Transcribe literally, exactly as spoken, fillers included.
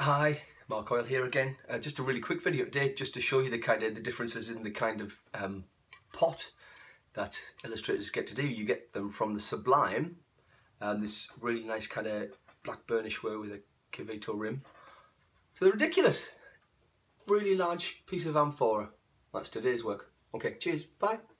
Hi, Mark Oil here again. Uh, just a really quick video today, just to show you the kind of the differences in the kind of um, pot that illustrators get to do. You get them from the Sublime, um, this really nice kind of black burnish ware with a Cavito rim, to the ridiculous, really large piece of amphora. That's today's work. Okay, cheers, bye.